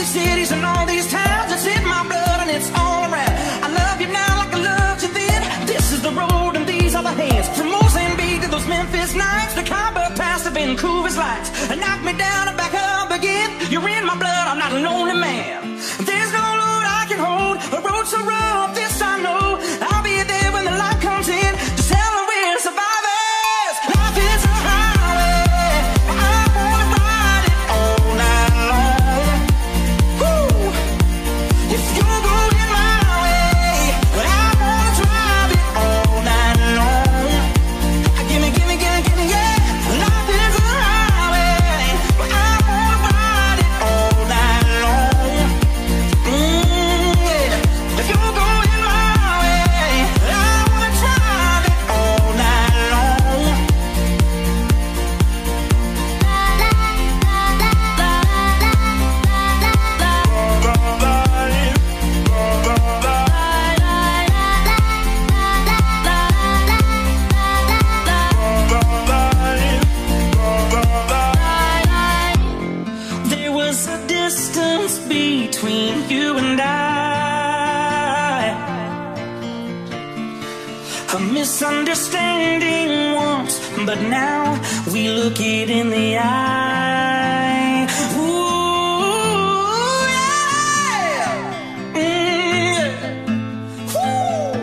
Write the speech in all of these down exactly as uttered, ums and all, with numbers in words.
these cities and all these towns. It's in my blood and it's all around. I love you now like I loved you then. This is the road and these are the hands. From Mozambique to those Memphis nights, the Cabo Pass to Vancouver's lights. And knock me down and back up again. You're in my blood, I'm not a lonely man. There's no load I can hold, a road so rough, this I know. I'll be there when the light comes in. Just tell them we're survivors. Life is a highway, I wanna ride it all night long. Woo. If you're going my way, I wanna drive it all night long. Gimme, gimme, gimme, gimme, yeah. Life is a highway, I wanna ride it all night long. Mm, yeah. If you're going my way, I wanna drive it all night long. There was a distance between you and I, a misunderstanding once, but now we look it in the eye. Ooh, yeah. Mm, yeah. Woo.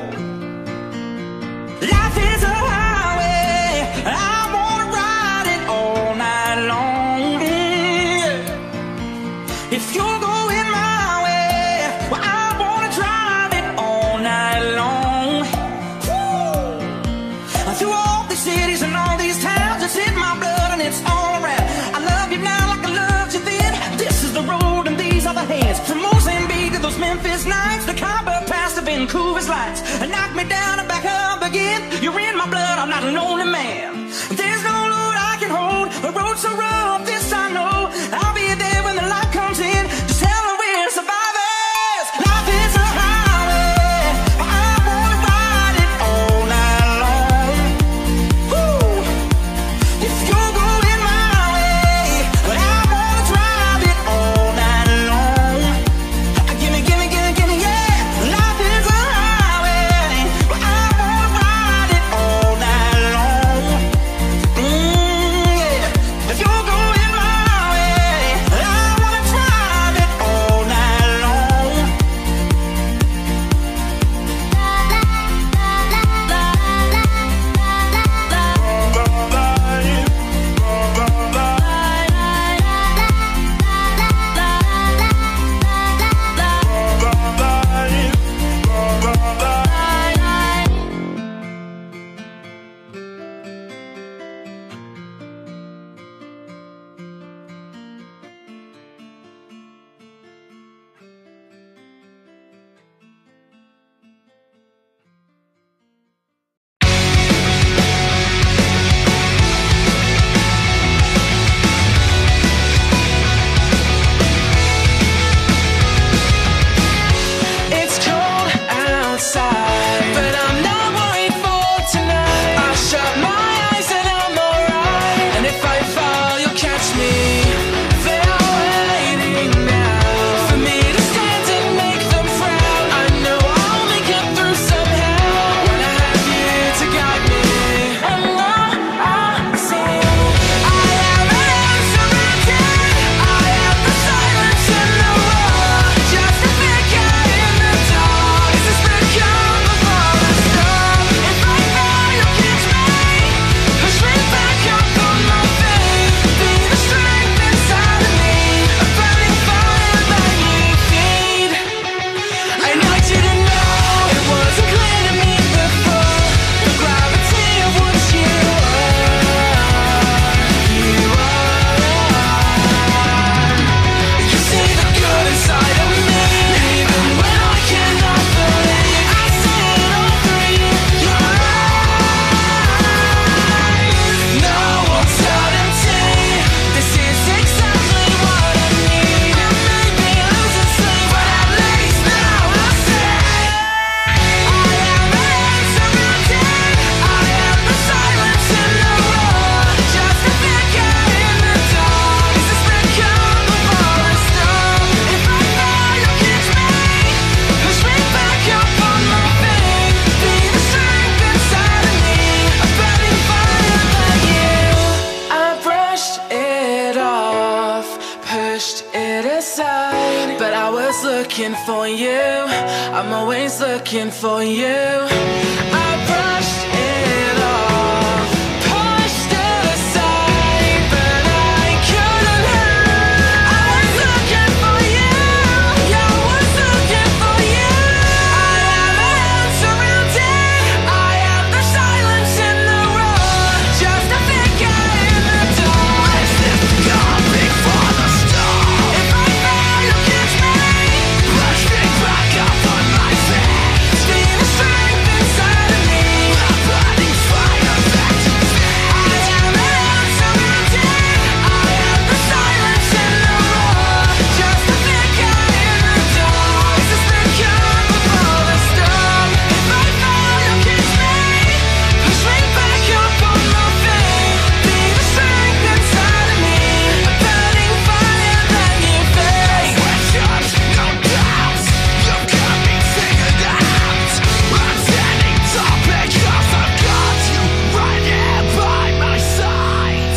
Life is a highway, I wanna ride it all night long. Mm, yeah. If you're going my way, well, I wanna drive it all night long. Woo. Through all these cities and all these towns, it's in my blood and it's all around. I love you now like I loved you then. This is the road and these are the hands. From Mozambique to those Memphis nights, the Cabo Pass to Vancouver's lights. And knock me down and back up again. You're in my blood, I'm not a lonely man. There's no load I can hold, a road so rough, this I know. I'll be there when the light comes in. Just tell them we're survivors. Life is a highway, I wanna ride it all night long. Woo. If you're going my way, I wanna drive it all night long. Gimme, gimme, gimme, gimme, yeah. Life is a highway, I wanna ride it all night long. pushed it aside, but I was looking for you. I'm always looking for you. I brushed it off, pushed it aside, but I couldn't help. I was looking for you. Yeah, I was looking for you. I am a hand surrounded. I am the silence in the roar, just a figure in the dark. Is this coming for the storm? If I fall, you catch me. Push me back up on my feet. See the strength inside of me. A burning fire back to me. I am a hand surrounded. I am the silence in the roar, just a figure in the dark. Is this the cure before the storm? If I fall, you catch me. Push me back up on my feet. Be the strength inside of me. A burning fire that you face. Questions, no doubts. You've got me figured out. I'm standing tall because I've got you right here by my side.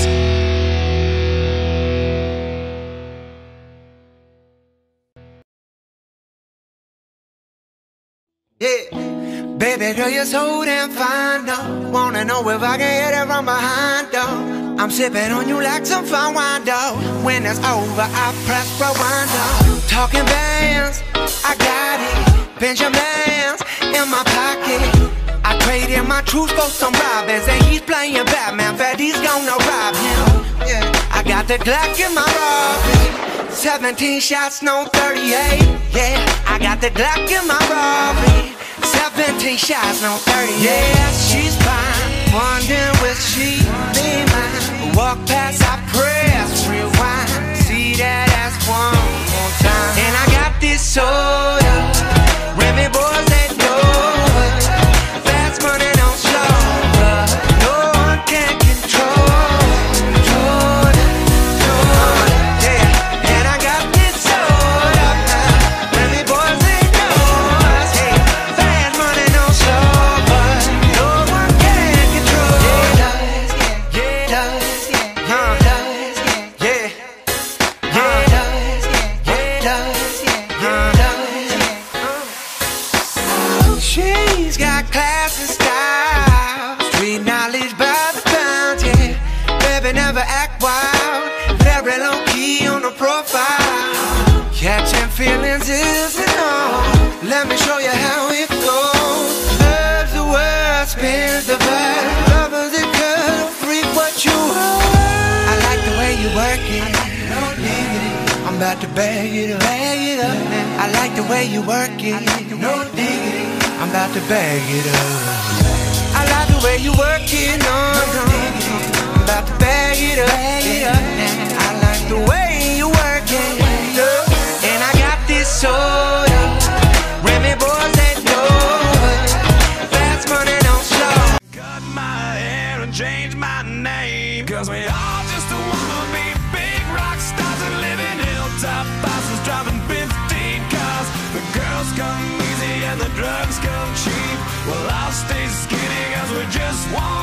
Yeah, baby girl, you're so damn fine, though. Wanna know if I can hit it from behind, though. I'm sipping on you like some fine wine, though. When it's over, I press rewind, though. Talking bands, I got it. Benjamins in my pocket. I traded my truth for some robins, and he's playing Batman. Freddy's gonna rob him. Yeah, I got the Glock in my Robin. seventeen shots, no thirty-eight. Yeah, I got the Glock in my Robin. seventeen shots, no thirty-eight. Yeah, she's fine. Wondering will she be mine? Walk past, I press rewind. See that ass one more time. And I got this soda. Remy boys, they know it. Fast money don't slow, but no one can control. Control it, control it, yeah. And I got this soda. Remy boys, they know us. Hey, fast money don't slow, but no one can control. Yeah, it does, yeah, yeah, huh, does, yeah, yeah, yeah, does, yeah, yeah, does, yeah, yeah, does. She's got class and style, street knowledge by the pound, yeah. Baby never act wild, very low key on the profile. Catching feelings isn't all. Let me show you how it goes. Loves the world, spins the vibe. Lovers it could freak what you are. I like the way you work it. No diggity, I'm about to bag it up. Bag it up. I like the way you work it. No diggity, I'm about to bag it up. I like the way you work it. No, no, I'm about to bag it up. Bag it up. I like the way you work it. And I got this soda. Remy boys, they know it. Fast money don't slow. Cut my hair and change my name, cause we all just wanna be big rock stars and live in hilltop houses driving fifteen cars. The girls come easy and the drugs come cheap. Well, I'll stay skinny cause we just want